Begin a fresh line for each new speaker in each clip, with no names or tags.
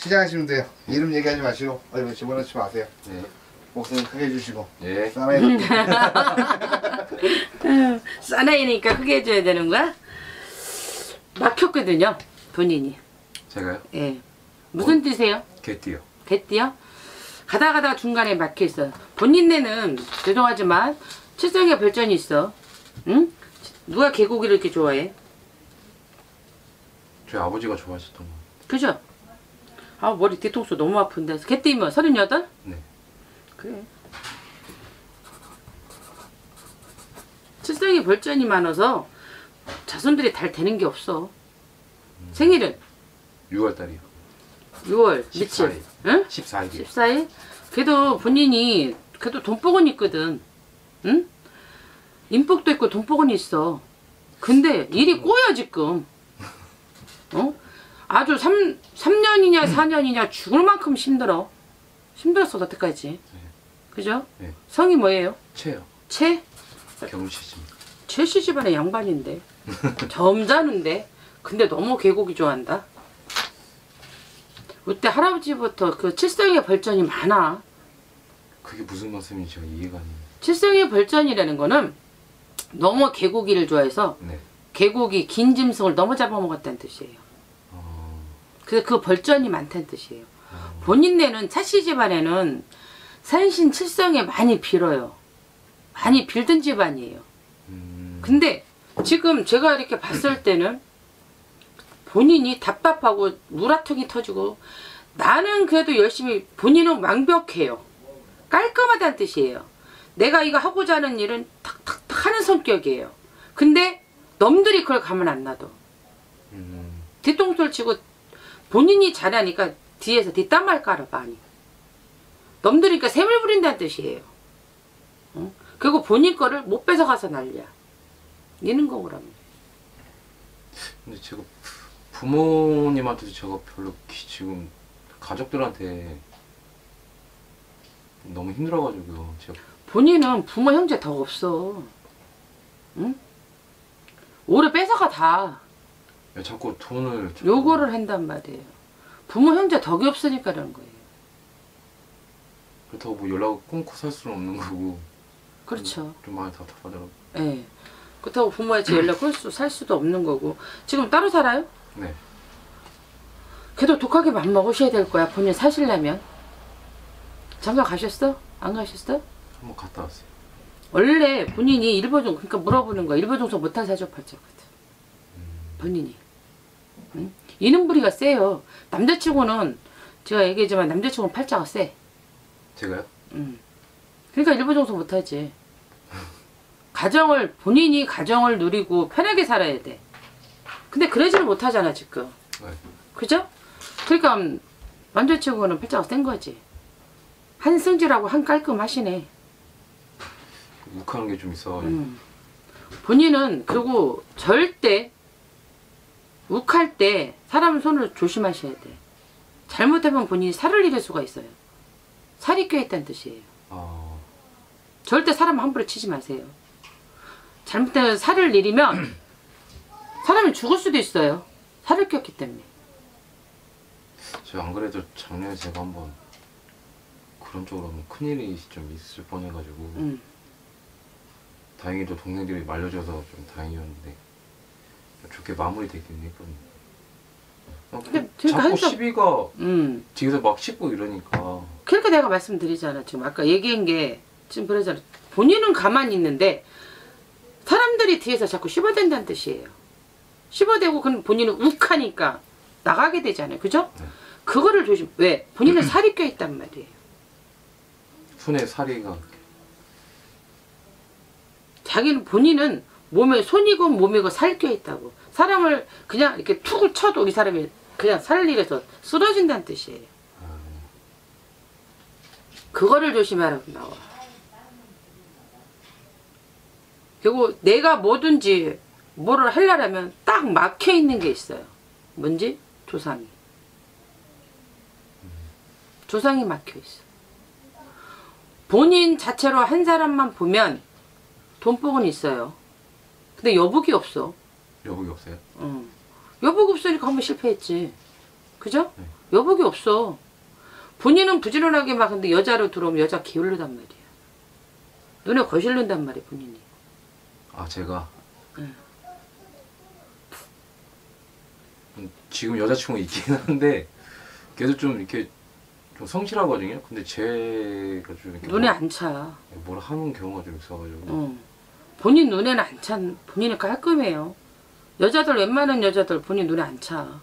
시작하시면 돼요. 이름 얘기하지 마시고 얼굴 집어넣지 마세요.
네.
목소리 크게 해주시고.
예.
사나이.
사나이니까 크게 해줘야 되는 거야? 막혔거든요, 본인이.
제가요?
예. 무슨 뜻이에요?
개띠요.
개띠요? 가다가 중간에 막혀있어요. 본인네는 죄송하지만 칠성의 별전이 있어. 응? 누가 개고기를 이렇게 좋아해?
저희 아버지가 좋아하셨던 거.
그죠? 아, 머리 뒤통수 너무 아픈데. 개띠면 38?
네.
그래. 칠성의 별전이 많아서 자손들이 잘 되는 게 없어. 생일은?
6월달이요.
6월
14일.
며칠? 응?
14일이요.
14일? 그래도 본인이 그래도 돈복은 있거든. 응? 인복도 있고 돈복은 있어. 근데 일이 꼬여 지금. 어? 아주 3년이냐 4년이냐 죽을 만큼 힘들어. 힘들었어 여태까지.
네.
그죠?
네.
성이 뭐예요?
채요.
채?
경씨입니다.
최씨 집안의 양반인데. 점잖은데. 근데 너무 계곡이 좋아한다. 그때 할아버지부터 그 칠성의 벌전이 많아.
그게 무슨 말씀인지 제가 이해가 안 돼요.
칠성의 벌전이라는 거는 너무 개고기를 좋아해서
네.
개고기 긴 짐승을 너무 잡아먹었다는 뜻이에요. 그래서 그 벌전이 많다는 뜻이에요. 본인네는 차씨 집안에는 산신 칠성에 많이 빌어요. 많이 빌던 집안이에요. 근데 지금 제가 이렇게 봤을 때는 본인이 답답하고 누라통이 터지고 나는 그래도 열심히 본인은 완벽해요. 깔끔하다는 뜻이에요. 내가 이거 하고자 하는 일은 탁탁탁 하는 성격이에요. 근데 남들이 그걸 가만 안 놔둬. 뒤통수를 치고 본인이 잘하니까 뒤에서 뒷담말 깔아 많이. 남들이 그러니까 샘을 부린다는 뜻이에요. 응? 그리고 본인 거를 못 뺏어가서 난리야. 이런 거라면.
근데 제가 부모님한테도 제가 별로 지금 가족들한테 너무 힘들어가지고요. 제가
본인은 부모 형제 더 없어. 응? 오래 뺏어가 다.
자꾸 돈을
요거를 한단 말이에요. 부모 형제 덕이 없으니까 그런 거예요.
그렇다고 뭐 연락을 끊고 살 수는 없는 거고.
그렇죠.
좀 많이 답답하더라고요.
예. 그렇다고 부모한테 연락 살 수도 없는 거고. 지금 따로 살아요?
네.
그래도 독하게 맘 먹으셔야 될 거야. 본인 사시려면. 장가 가셨어? 안 가셨어?
한번 갔다 왔어요.
원래 본인이 일보종 그러니까 물어보는 거야. 일보종소 못한 사주팔자거든. 본인이. 응? 이능부리가 세요. 남자치고는 제가 얘기했지만 남자치고는 팔자가 세.
제가요?
그러니까 일보종소 못하지. 본인이 가정을 누리고 편하게 살아야 돼. 근데 그러지는 못하잖아 지금.
네.
그죠? 그러니까 남자치고는 팔자가 센 거지. 한승질하고 한깔끔하시네.
욱하는 게 좀 있어.
본인은 그리고 절대 욱할 때 사람 손을 조심하셔야 돼. 잘못하면 본인이 살을 잃을 수가 있어요. 살이 껴있다는 뜻이에요. 절대 사람 함부로 치지 마세요. 잘못하면 살을 잃으면 사람이 죽을 수도 있어요. 살을 꼈기 때문에.
제가 안 그래도 작년에 제가 한번 그런 쪽으로 하면 큰일이 좀 있을 뻔해가지고 다행히도 동생들이 말려줘서 좀 다행이었는데 좋게 마무리되긴 했거든요.
근데
자꾸
항상,
시비가 뒤에서 막 씹고 이러니까.
그러니까 내가 말씀드리잖아. 지금 아까 얘기한 게 지금 그러잖아. 본인은 가만히 있는데 사람들이 뒤에서 자꾸 씹어댄다는 뜻이에요. 씹어대고 그럼 본인은 욱하니까 나가게 되잖아요. 그죠?
네.
그거를 조심. 왜? 본인은 살이 껴있단 말이에요.
손에 살이가.
본인은 몸에 손이고 몸이고 살 껴있다고. 사람을 그냥 이렇게 툭을 쳐도 이 사람이 그냥 살을 잃어서 쓰러진다는 뜻이에요. 그거를 조심하라고 나와. 그리고 내가 뭐든지 뭐를 하려면 딱 막혀있는 게 있어요. 뭔지? 조상이. 조상이 막혀있어. 본인 자체로 한 사람만 보면 돈복은 있어요. 근데 여복이 없어.
여복이 없어요?
여복 없으니까 한번 실패했지. 그죠?
네.
여복이 없어. 본인은 부지런하게 막 근데 여자로 들어오면 여자 게을르단 말이야. 눈에 거실른단 말이야 본인이.
아 제가
응.
지금 여자친구 있긴 한데 걔도 좀 이렇게 좀 성실하거든요. 근데 제가 좀 이렇게
눈에 안 차.
뭘 하는 경우가 좀 있어가지고.
응. 본인 눈에는 안 찬. 본인은 깔끔해요. 여자들 웬만한 여자들 본인 눈에 안 차.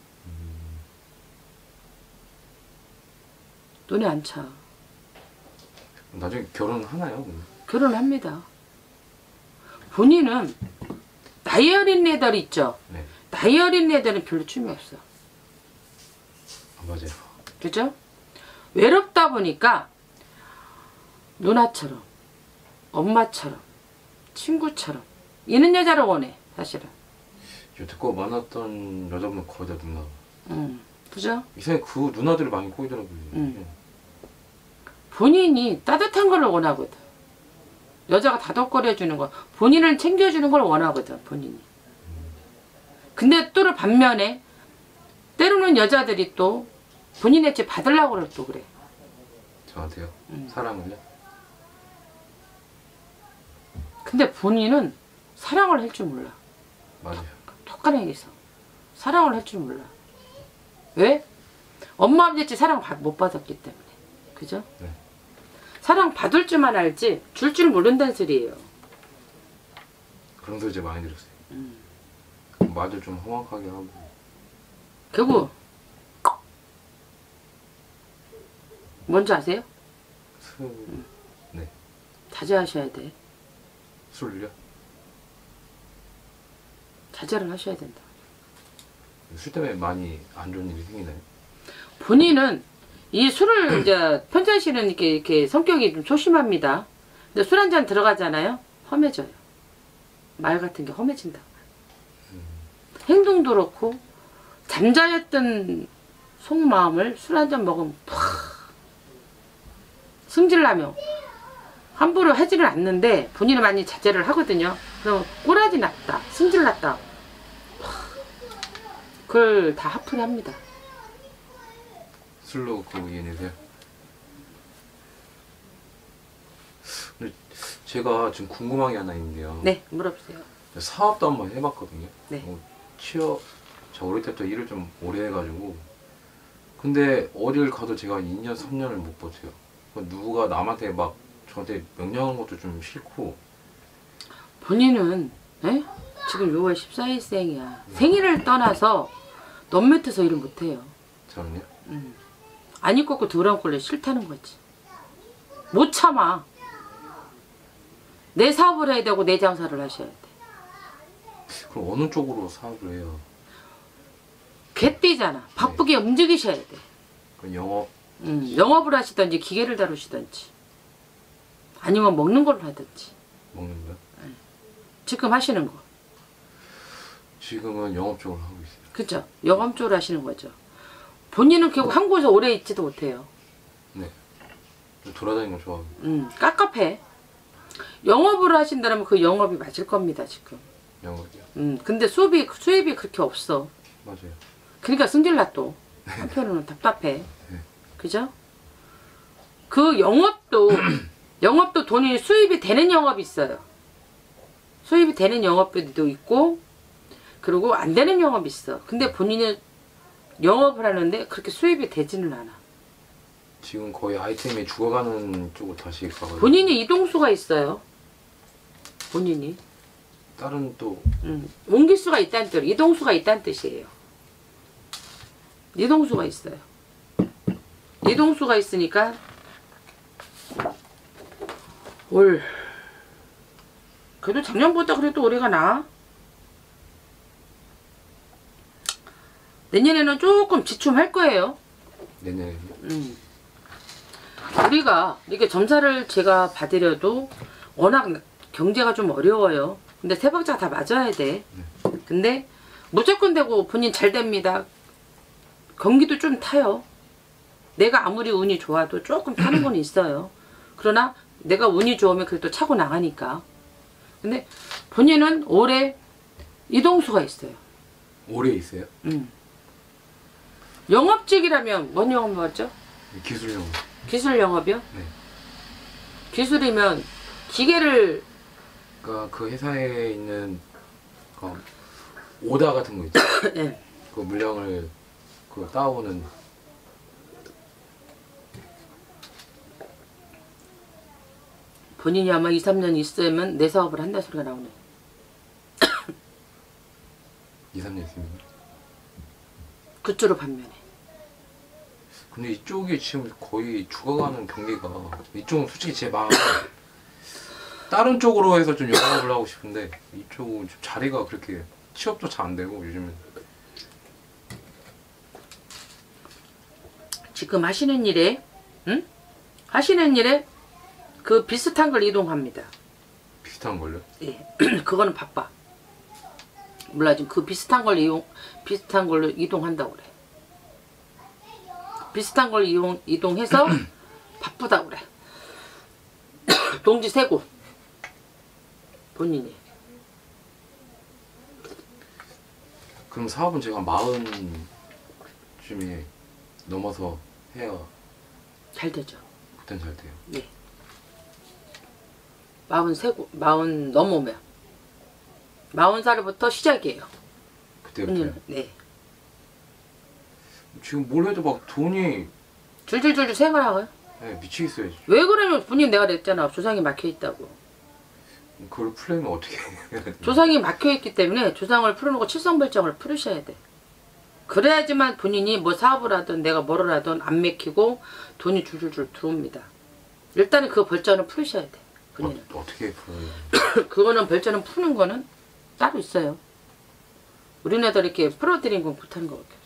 눈에 안 차.
나중에 결혼하나요? 근데?
결혼합니다. 본인은 나이 어린 애들 있죠.
네.
나이 어린 애들은 별로 춤이 없어.
아, 맞아요.
그죠? 외롭다 보니까 누나처럼, 엄마처럼, 친구처럼 이런 여자를 원해 사실은.
여태껏 만났던 여자분은 거의 다 누나.
그죠?
이상하게 그 누나들을 많이 꼬이더라고요.
본인이 따뜻한 걸 원하거든. 여자가 다독거려주는 거, 본인을 챙겨주는 걸 원하거든 본인이. 근데 또 반면에 때로는 여자들이 또 본인의 집 받으려고 그래 또 그래.
저한테요? 사랑을요?
근데 본인은 사랑을 할 줄 몰라.
맞아요.
똑같은 얘기했어. 사랑을 할 줄 몰라. 왜? 엄마 아버지 사랑 못 받았기 때문에. 그죠?
네.
사랑 받을 줄만 알지 줄 줄 모른다는 소리예요.
그런 소리 제가 많이 들었어요. 말도 좀 험악하게 하고.
결국 뭔지 아세요?
네.
자제하셔야 돼.
술요?
자제를 하셔야 된다.
술 때문에 많이 안 좋은 일이 생기나요?
본인은 이 술을 이제 편찬 씨는 이렇게 성격이 좀 소심합니다. 근데 술 한 잔 들어가잖아요. 험해져요. 말 같은 게 험해진다. 행동도 그렇고 잠자였던 속마음을 술 한 잔 먹으면 팍 승질나며 함부로 하지는 않는데 본인은 많이 자제를 하거든요. 그럼 꼬라지 났다, 승질 났다, 그걸 다 하풀이 합니다.
술로 그거 이해내세요? 근데 제가 지금 궁금한 게 하나 있는데요.
네, 물어보세요.
사업도 한번 해봤거든요.
네.
취업, 저 어릴 때부터 일을 좀 오래 해가지고. 근데 어딜 가도 제가 2년, 3년을 못 버텨요. 누가 남한테 막 저한테 명령한 것도 좀 싫고.
본인은 에? 지금 6월 14일생이야. 생일을 떠나서 넌 밑에서 일을 못해요.
저는요?
안 입고 더러운 꼴레 싫다는 거지. 못 참아. 내 사업을 해야 되고 내 장사를 하셔야 돼.
그럼 어느 쪽으로 사업을 해요?
개띠잖아. 바쁘게 움직이셔야 돼.
그럼 영업?
영업을 하시든지 기계를 다루시든지 아니면 먹는 걸로 하든지.
먹는 거요?
지금 하시는 거.
지금은 영업 쪽으로 하고 있어요.
그죠? 영업 쪽으로 하시는 거죠. 본인은 결국 한 곳에 오래 있지도 못해요.
네. 좀 돌아다니는 거 좋아하고.
깝깝해. 영업을 하신다면 그 영업이 맞을 겁니다 지금.
영업이요?
근데 수입이 그렇게 없어.
맞아요.
그러니까 승질나 또. 한편으로는 답답해. 그죠? 그 영업도 돈이 수입이 되는 영업이 있어요. 수입이 되는 영업도 있고 그리고 안 되는 영업이 있어. 근데 본인은 영업을 하는데 그렇게 수입이 되지는 않아.
지금 거의 아이템이 죽어가는 쪽으로 다시 가거든요.
본인이 이동수가 있어요. 본인이.
다른 또
옮길 수가 있다는 뜻, 이동수가 있다는 뜻이에요. 이동수가 있어요. 이동수가 있으니까 그래도 작년보다 그래도 올해가 나아. 내년에는 조금 지춤할 거예요.
내년에요?
우리가 이렇게 점사를 제가 받으려도 워낙 경제가 좀 어려워요. 근데 세 박자가 다 맞아야 돼. 근데 무조건 되고 본인 잘 됩니다. 경기도 좀 타요. 내가 아무리 운이 좋아도 조금 타는 건 있어요. 그러나 내가 운이 좋으면 그래도 차고 나가니까. 근데 본인은 올해 이동수가 있어요.
올해 있어요?
영업직이라면 뭔 영업 맞죠?
기술 영업.
기술 영업이요?
네.
기술이면 기계를
그러니까 그 회사에 있는 그 오다 같은 거 있죠.
네.
그 물량을 그 따오는.
본인이 아마 2, 3년 있으면 내 사업을 한다 소리가 나오네.
2, 3년 있으면.
그쪽으로 반면에.
근데 이쪽이 지금 거의 죽어가는 경기가, 이쪽은 솔직히 제 마음은 다른 쪽으로 해서 좀 영업을 하고 싶은데 이쪽은 좀 자리가 그렇게 취업도 잘 안 되고 요즘은.
지금 하시는 일에 응? 하시는 일에 그 비슷한 걸 이동합니다.
비슷한 걸요?
예. 그거는 바빠. 몰라 지금 그 비슷한 걸로 이동한다고 그래. 비슷한 걸 이동해서 바쁘다고 그래. 동지 세고 본인이.
그럼 사업은 제가 40쯤에 넘어서 해야
잘 되죠.
그땐 잘 돼요.
네. 40 넘으면 40살부터 시작이에요.
그때부터요?
네.
지금 뭘 해도 막 돈이
줄줄줄줄 생활하고요.
네, 미치겠어요.
왜 그러면 본인 내가 그랬잖아. 조상이 막혀있다고.
그걸 풀려면 어떻게 해야 돼?
조상이 막혀있기 때문에 조상을 풀어놓고 칠성벌정을 풀으셔야 돼. 그래야지만 본인이 뭐 사업을 하든 내가 뭐를 하든 안 맥히고 돈이 줄줄줄 들어옵니다. 일단은 그 벌전을 풀으셔야 돼. 본인은.
어떻게 풀어요?
그거는 벌전을 푸는 거는 따로 있어요. 우리네들 이렇게 풀어드린 건 못하는 거밖에 없어.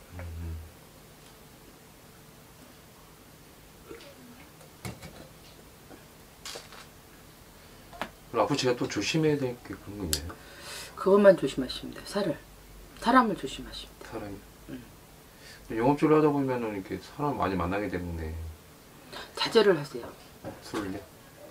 그럼 앞으로 제가 또 조심해야 될 게 그런 거 있나요?
그것만 조심하시면 돼요. 사람을 조심하시면 돼요.
사람이. 영업직을 하다 보면은 이렇게 사람 많이 만나게 되는데
자제를 하세요.
술을요?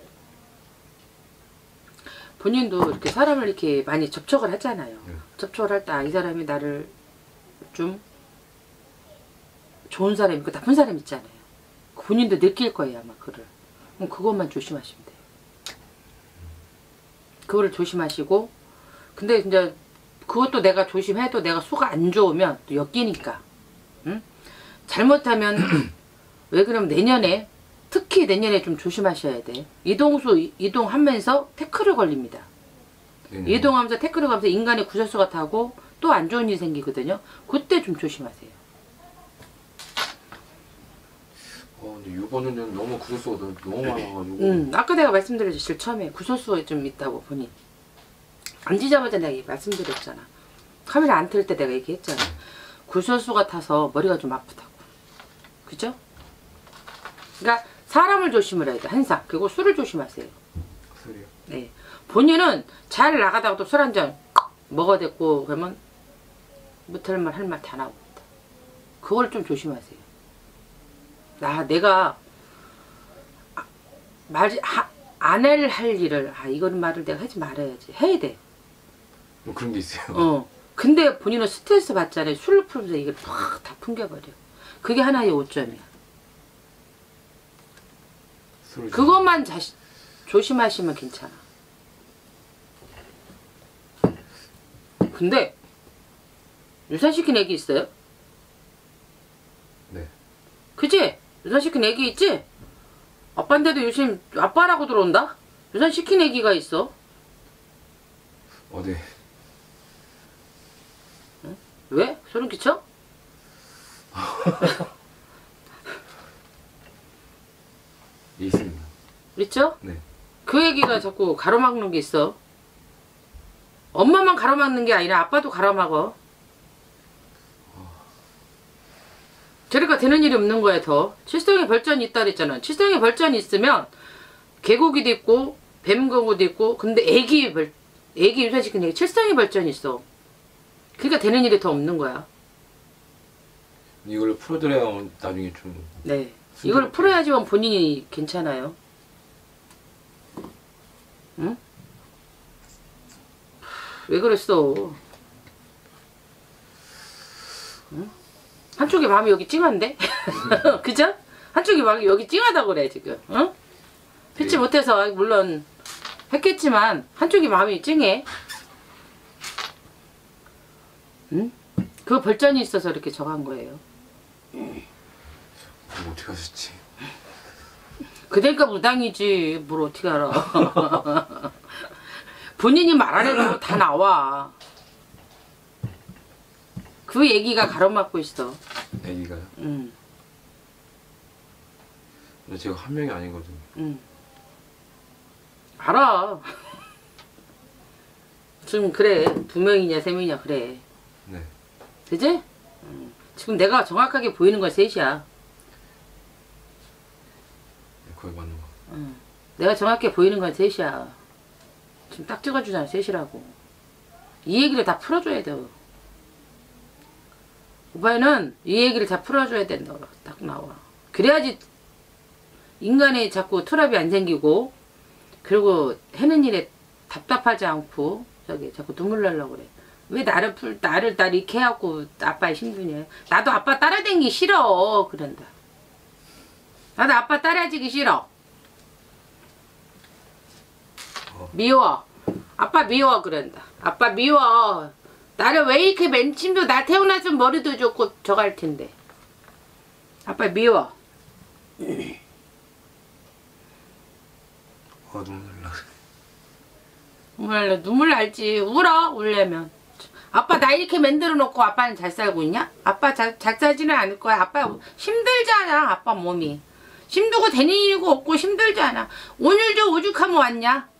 본인도 이렇게 사람을 이렇게 많이 접촉을 하잖아요. 접촉을 할 때 이 사람이 나를 좀 좋은 사람 있고 나쁜 사람 있잖아요. 본인도 느낄 거예요 아마 그걸. 그럼 그것만 조심하시면 돼요. 그거를 조심하시고 근데 이제 그것도 내가 조심해도 내가 수가 안 좋으면 또 엮이니까 응? 잘못하면 왜 그러면 내년에 특히 내년에 좀 조심하셔야 돼. 이동하면서 태클을 걸립니다.
네네.
이동하면서 태클을 가면서 인간의 구설수가 타고 또 안 좋은 일이 생기거든요. 그때 좀 조심하세요.
근데 이번에는 너무 구설수가 너무 많아가지고.
아까 내가 말씀드렸죠. 제일 처음에 구설수가 좀 있다고 본인. 앉으자마자 내가 말씀드렸잖아. 카메라 안 틀 때 내가 얘기했잖아. 구설수가 타서 머리가 좀 아프다고. 그죠? 그러니까 사람을 조심을 해야 돼. 항상. 그리고 술을 조심하세요.
술이요?
네. 본인은 잘 나가다가도 술 한 잔 먹어댔고 그러면 못할 말 할 말 다 나옵니다. 그걸 좀 조심하세요. 내가 안 할 일을 이거는 말을 내가 하지 말아야지. 해야 돼.
뭐 그런 게 있어요.
근데 본인은 스트레스 받잖아요. 술을 풀면서 이걸 팍 다 풍겨버려. 그게 하나의 오점이야. 그것만 조심하시면 괜찮아. 근데 유산시킨 애기 있어요?
네.
그치? 유산시킨 애기 있지? 아빠인데도 요즘 아빠라고 들어온다? 유산시킨 애기가 있어.
어디?
응? 왜? 소름 끼쳐?
있습니다.
있죠?
네.
그 애기가 자꾸 가로막는 게 있어. 엄마만 가로막는 게 아니라 아빠도 가로막어. 저리가 되는 일이 없는 거야 더. 칠성의 벌전이 있다 그랬잖아. 칠성의 벌전이 있으면 개고기도 있고 뱀거구도 있고 근데 애기 유산시킨 애기 칠성의 벌전이 있어. 그러니까 되는 일이 더 없는 거야.
이걸 풀어드려야 나중에 좀.
네. 이걸 풀어야지만 본인이 괜찮아요. 응? 왜 그랬어? 응? 한쪽이 마음이 여기 찡한데? 그죠? 한쪽이 마음이 여기 찡하다고 그래 지금. 응? 피치
네.
못해서 물론 했겠지만 한쪽이 마음이 찡해. 응? 그 벌전이 있어서 이렇게 정한 거예요.
그거 어떻게 하셨지?
그대가 무당이지 뭘 어떻게 알아. 본인이 말 안 해도 다 나와. 그 얘기가 가로막고 있어.
애기가요?
응.
근데 제가 한 명이 아니거든요.
응. 알아. 지금 그래. 2명이냐 3명이냐 그래.
네.
그지? 지금 내가 정확하게 보이는 건 셋이야.
네, 거의 맞는 거.
내가 정확하게 보이는 건 셋이야. 지금 딱 찍어주잖아 셋이라고. 이 얘기를 다 풀어줘야 돼. 오빠는 이 얘기를 다 풀어줘야 된다. 딱 나와. 그래야지 인간이 자꾸 트러블이 안 생기고 그리고 하는 일에 답답하지 않고 저기 자꾸 눈물 나려고 그래. 왜 나를 이렇게 해갖고 아빠 힘드냐. 나도 아빠 따라다니기 싫어. 그런다. 나도 아빠 따라지기 싫어. 미워. 아빠 미워 그런다. 아빠 미워. 나를 왜 이렇게 맨침도 나 태어났으면 머리도 좋고 저거 할 텐데. 아빠 미워.
눈물 날라.
눈물 날지. 울어 울려면. 아빠 나 이렇게 만들어 놓고 아빠는 잘 살고 있냐? 아빠 잘 살지는 않을 거야. 아빠 힘들잖아. 아빠 몸이. 힘들고 다니고 없고 힘들잖아. 오늘도 오죽하면 왔냐?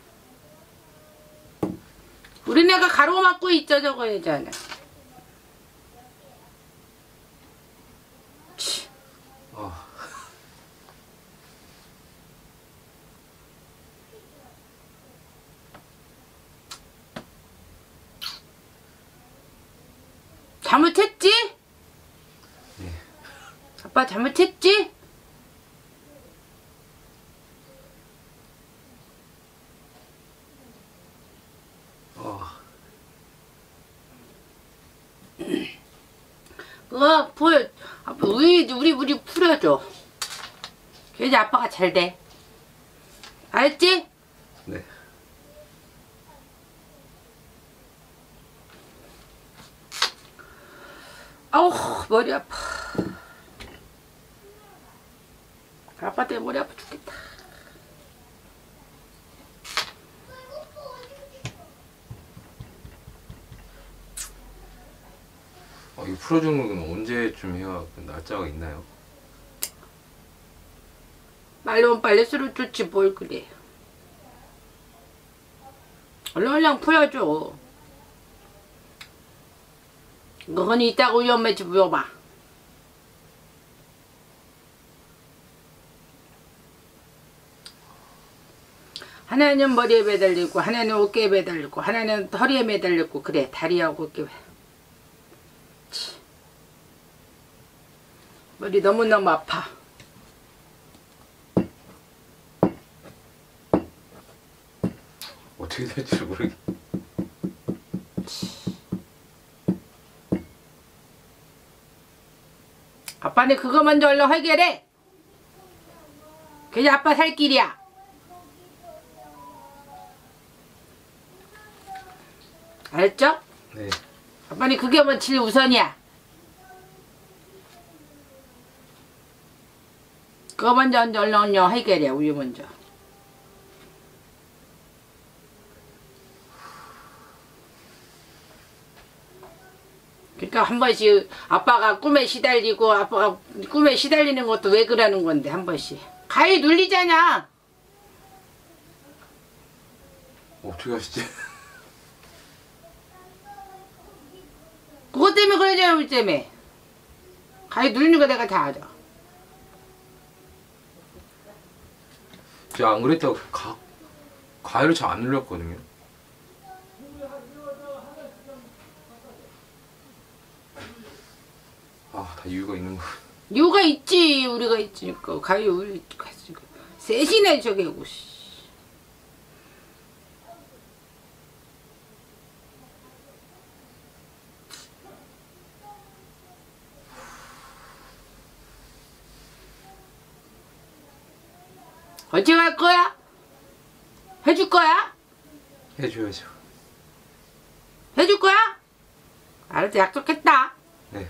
우리네가 가로막고 있죠 저거 예전에. 잘못했지?
네.
아빠 잘못했지? 그거 아빠 우리 풀어줘. 그래야지 아빠가 잘 돼. 알았지?
네.
아우 머리 아파. 아빠 때문에 머리 아파 죽겠다.
이거 풀어주는 건 언제쯤 해야 그 날짜가 있나요?
말로는 빨래수로 좋지 뭘 그래. 얼른 풀어줘. 그건 이따가 우리 엄마 집 물어봐. 하나는 머리에 매달리고 하나는 어깨에 매달리고 하나는 허리에 매달리고 그래. 다리하고 어깨에. 머리 너무너무 아파.
어떻게 될지 모르겠.
아빠는 그거 먼저 얼른 해결해. 그게 아빠 살 길이야. 알았죠?
네.
아빠는 그게 뭐 제일 우선이야. 그거 먼저 얼른 해결해. 우리 먼저. 그러니까 한 번씩 아빠가 꿈에 시달리고 아빠가 꿈에 시달리는 것도 왜 그러는 건데 한 번씩. 가위 눌리잖아.
어떻게 하시지?
그것 때문에 그러잖아. 우리 때문에. 가위 눌리는 거 내가 다 알아.
제가 안 그랬다고 가위를 잘 안 눌렸거든요. 다 이유가 있는 거.
이유가 있지. 우리가 있으니까. 가위 우리 갔으니까. 셋이나 저기 하고. 어찌 갈 거야? 해줄 거야?
해줘야죠.
해줄 거야? 알았어, 약속했다.
네.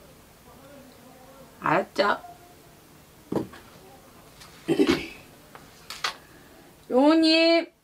알았죠? 용우님